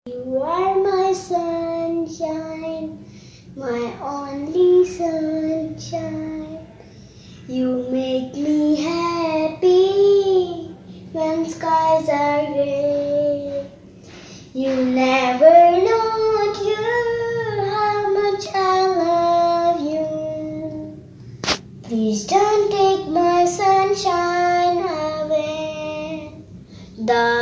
You are my sunshine, my only sunshine. You make me happy when skies are gray. You never know, dear, how much I love you. Please don't take my sunshine away.